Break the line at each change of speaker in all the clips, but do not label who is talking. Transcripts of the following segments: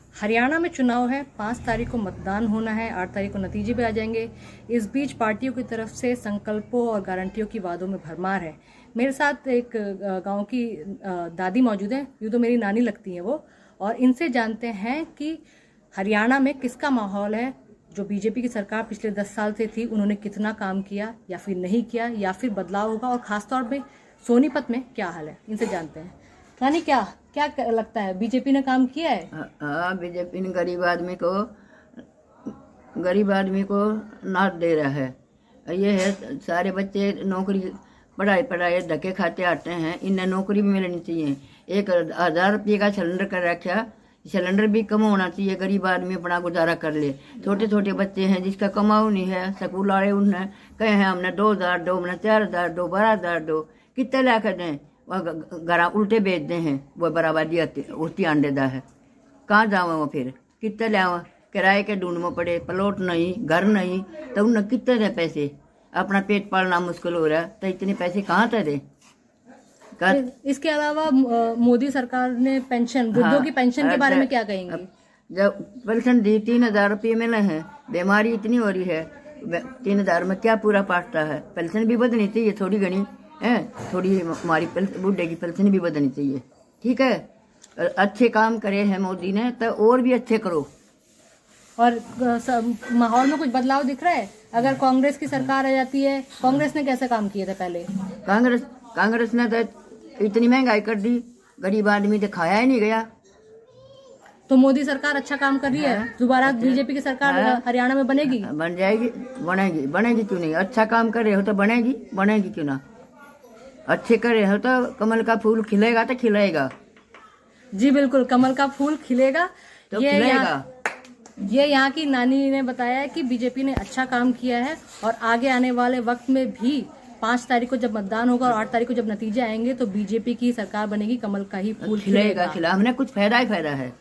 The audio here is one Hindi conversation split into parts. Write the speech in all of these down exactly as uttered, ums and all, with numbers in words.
हरियाणा में चुनाव है, पाँच तारीख को मतदान होना है, आठ तारीख को नतीजे भी आ जाएंगे। इस बीच पार्टियों की तरफ से संकल्पों और गारंटियों की वादों में भरमार है। मेरे साथ एक गांव की दादी मौजूद है, यूँ तो मेरी नानी लगती हैं वो, और इनसे जानते हैं कि हरियाणा में किसका माहौल है। जो बीजेपी की सरकार पिछले दस साल से थी, उन्होंने कितना काम किया या फिर नहीं किया, या फिर बदलाव होगा, और खासतौर पे सोनीपत में क्या हाल है, इनसे जानते हैं। नानी, क्या क्या लगता है, बीजेपी ने काम किया है?
हाँ, बीजेपी ने गरीब आदमी को गरीब आदमी को नाथ दे रहा है। ये है सारे बच्चे नौकरी पढ़ाई पढ़ाई धक्के खाते आते हैं, इन्हें नौकरी भी मिलनी चाहिए। एक हजार रुपये का सिलेंडर कर रखा, सिलेंडर भी कम होना चाहिए, गरीब आदमी अपना गुजारा कर ले। छोटे छोटे बच्चे हैं जिसका कमाऊ नहीं है, स्कूल वाले उन्हें कहे हैं हमने दो हजार दो, हमने चार हजार दो, बारह हजार दो, कितने ला कर दें, घर उल्टे बेचते हैं। वो बराबरी उल्टी अंडे दा है, कहाँ जावा वो फिर कितने लावा, किराए के ढूंढ में पड़े, प्लॉट नहीं, घर नहीं, तो उन्हें कितने दे पैसे, अपना पेट पालना मुश्किल हो रहा है, तो इतने पैसे कहाँ से दे।
इसके अलावा मोदी सरकार ने पेंशन, वृद्धों हाँ, की पेंशन के बारे में क्या कहेंगे? जब
पेंशन दी तीन हजार रुपये मिले हैं, बीमारी इतनी हो रही है, तीन हजार में क्या पूरा पाटता है। पेंशन भी बदलनी चाहिए थोड़ी घनी है, थोड़ी हमारी बूढ़े की पेंशन भी बदलनी चाहिए। ठीक है, अच्छे काम करे हैं मोदी ने, तो और भी अच्छे करो।
और माहौल में कुछ बदलाव दिख रहा है? अगर कांग्रेस की सरकार आ जाती है, कांग्रेस ने कैसे काम किए थे पहले?
कांग्रेस कांग्रेस ने तो इतनी महंगाई कर दी, गरीब आदमी तो खाया ही नहीं गया।
तो मोदी सरकार अच्छा काम कर रही है, दोबारा बीजेपी की सरकार हरियाणा में बनेगी?
बन जाएगी, बनेगी, बनेगी क्यों नहीं। अच्छा काम कर रहे हो तो बनेगी, बनेगी क्यों ना। अच्छे कर रहे हो तो कमल का फूल खिलेगा तो खिलेगा।
जी बिल्कुल, कमल का फूल खिलेगा
तो
ये
खिलेगा।
ये यहाँ की नानी ने बताया है कि बीजेपी ने अच्छा काम किया है, और आगे आने वाले वक्त में भी पाँच तारीख को जब मतदान होगा और आठ तारीख को जब नतीजे आएंगे तो बीजेपी की सरकार बनेगी, कमल का ही फूल
खिलेगा। खिला हमने कुछ फायदा ही फायदा है,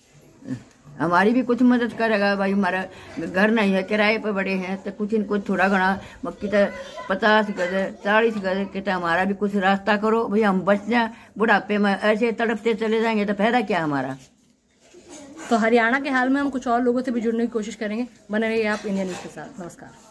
हमारी भी कुछ मदद करेगा भाई। हमारा घर नहीं है, किराए पे बड़े हैं, तो कुछ इनको थोड़ा घना मक्की तो पचास गज चालीस गज के, तो हमारा भी कुछ रास्ता करो भाई, हम बच जाए। बुढ़ापे में ऐसे तड़पते चले जाएंगे तो फायदा क्या हमारा।
तो हरियाणा के हाल में हम कुछ और लोगों से भी जुड़ने की कोशिश करेंगे। बने रहिए आप इंडिया न्यूज़ के साथ। नमस्कार।